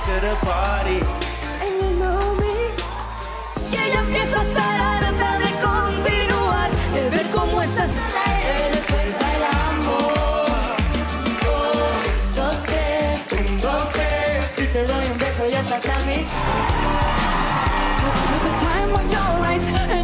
to the party. And you know me. Es que ya empiezo a estar harta de continuar, de ver cómo esas después bailamos. Un, dos, tres. Si te doy un beso ya estás a mí. There's a time when you're right.